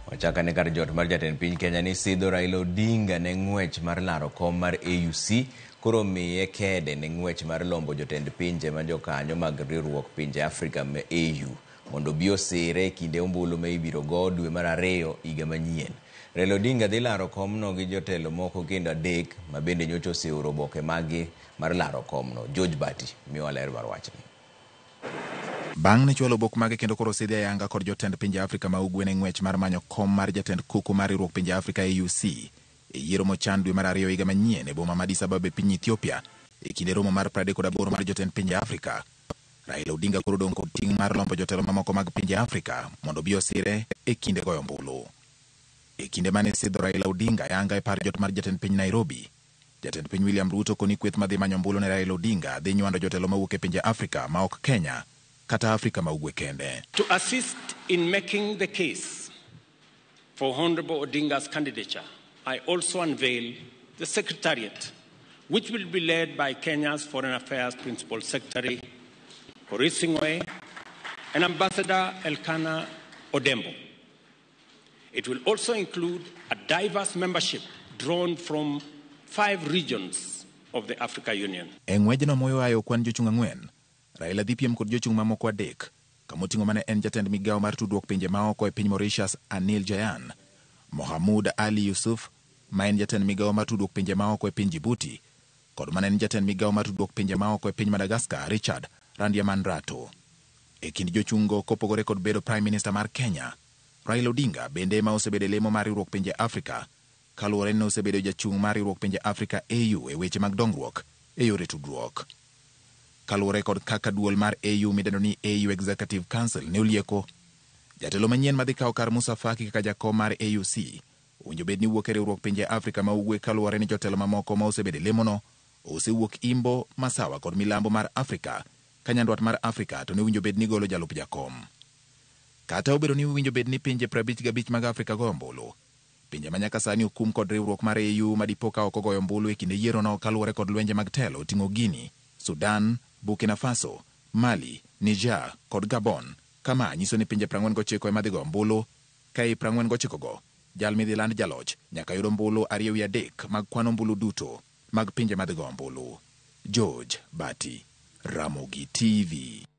Ochaka ne kar jot mar jatend piny Kenya ni sidho Raila Odinga ne ng'wech mar laro kom mar AUC koro miye kede ne ng'wech mar lombo jotend pinje ma jokanyo mag riwruok pinje Afrika ma AU mondo bi osire e kinde ombulu ma ibiro go dwe mar 2 higa manyien. Raila Odinga dhi laro komno gi jotelo moko kendo 3 ma bende nyocha oseoro oboke magi mar laro komno. George Bati miyo ler mar wachni. Bang' ne chwalo bok mage kendo koro sidhi ayanga kod jotend pinje Afrika ma ugwe ne ng'wech mar manyo kom mar jatend kuku mar riwruok pinje Afrika AUC e yiero mochan dwe mar 2 higa manyien e boma ma Addis Ababa e piny Ethiopia e kinde romo mar 38 mar jotend pinje Afrika. Raila Odinga koro dong' kod ting' mar lombo jotelo mamoko mag pinje Afrika mondo bi osire e kinde goyo ombulu. E kinde mane sidho Raila Odinga ayanga e par jot mar jatend piny Nairobi, jatend piny William Ruto koni kweth madhi manyo ombulu ne Raila Odinga dhi nywando jotelo mawuok e pinje Afrika ma ok Kenya kata Afrika ma ugwe kende. To assist in making the case for Honorable Odinga's candidature, I also unveil the Secretariat, which will be led by Kenya's Foreign Affairs Principal Secretary, Horace Sing'oei, and Ambassador Elkanah Odembo. It will also include a diverse membership drawn from 5 regions of the Africa Union. Eng'wejno moyo ayo kwan jochung' 4, Raila dhi piem kod jochung' mamoko 3, kamoting'o mane en jatend migawo mar tudruok pinje maoko e piny Mauritius Anil Jayan, Mohamud Ali Yusuf, ma en jatend migawo mar tudruok pinje maoko e piny Djibouti, kod mane en jatend migawo mar tudruok pinje maoko e piny Madagascar Richard Randriamandrato. E kind jochung'go kopogore kod bedo Prime Minister mar Kenya, Raila Odinga bende ma osebedo lemo mar riwruok pinje Afrika, kaluwore ni osebedo jachung' mar riwruok pinje Afrika AU e weche mag dongruok e yore tudruok. Kaluwore kod kaka duol mar AU midendo ni AU Executive Council ne olieko, jatelo manyien madhi kawo kar Musa Faki kaka jakom mar AUC owinjo bed ni wuok e riwruok pinje Afrika ma ugwe, kaluwore ni jotelo mamoko ma osebedo lemono osewuok Imbo, Masawa kod milambo mar Afrika ka nyandwat mar Afrika to ne winjo bed ni golo jalup jakom. Kata obedo ni winjo bed ni pinje 55 mag Afrika goyo ombulu, pinje manyaka sani okum kod riwruok mar AU madipo ka ok ogoyo ombulu e kinde yierono kaluwore kod lwenje mag telo ting'o Guinea, Sudan, Burkina Faso, Mali, Niger kod Gabon. Kama nyiso ni pinje 49 ema dhi goyo ombulu, ka i 49 go jal midhi land jaloch nyaka yud ombulu 2/3 mag kwan ombulu duto mag pinje madhi goyo ombulu. George Bati, Ramogi TV.